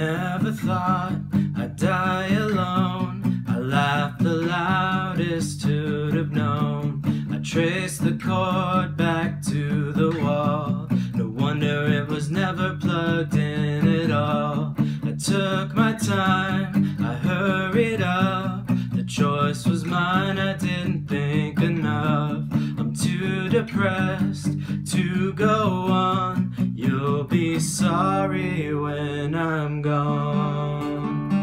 never thought I'd die alone. I laughed the loudest who'd have known. I traced the cord back to the wall. No wonder it was never plugged in at all. I took my time, I hurried up. The choice was mine, I didn't think enough. I'm too depressed to go on. You'll be sorry when I'm gone.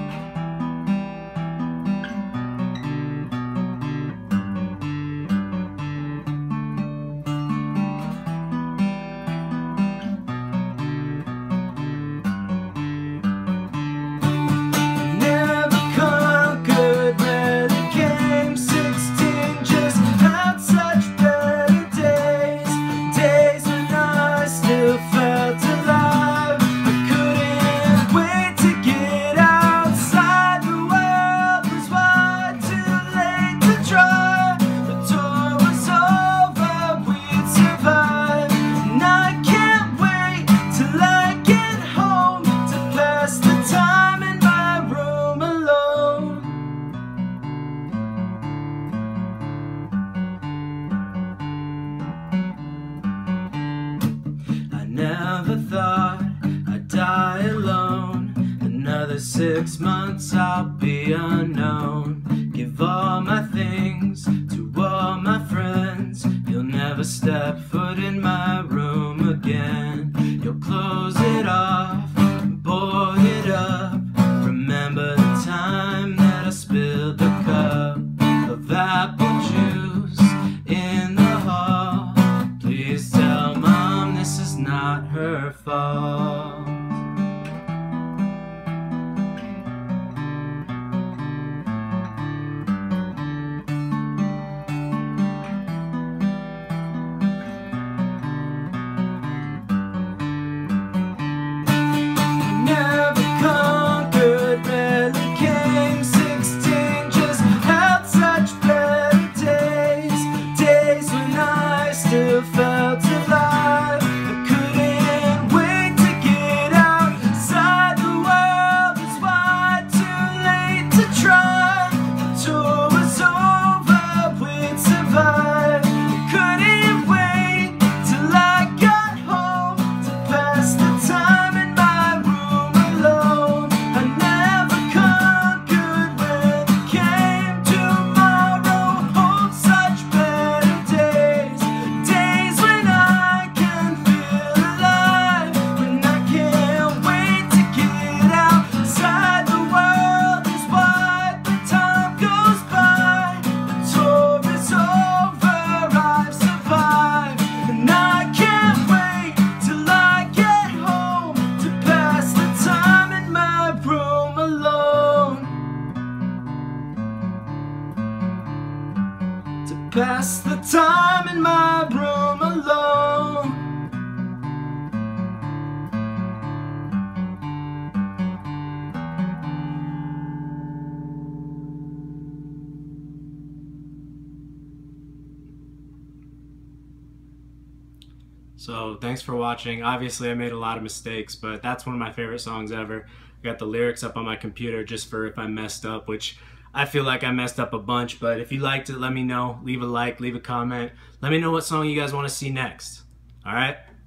Never thought I'd die alone. Another 6 months I'll be unknown. Give all my things to all my friends. You'll never step foot in my room again. You'll close it off, board it up. Remember the time that I spilled the cup of apple juice in the hall. Please tell Mom this is not her fault. Never conquered, rarely came 16, just had such better days. Days when I still felt alive. I couldn't wait to get outside. The world was wide, too late to try. The tour was over, we'd survive. I couldn't wait till I got home to pass the time in my room alone. I never conquered when it came. Tomorrow holds such better days. Days when I can feel alive. When I can't wait to get outside. The world is wide, but time goes by. The tour is over, I've survived. And I can't wait till I get home to pass the time in my room alone. To pass the time in my room alone. So thanks for watching. Obviously I made a lot of mistakes, but that's one of my favorite songs ever. I got the lyrics up on my computer just for if I messed up, which I feel like I messed up a bunch, but if you liked it, let me know. Leave a like, leave a comment. Let me know what song you guys want to see next. Alright?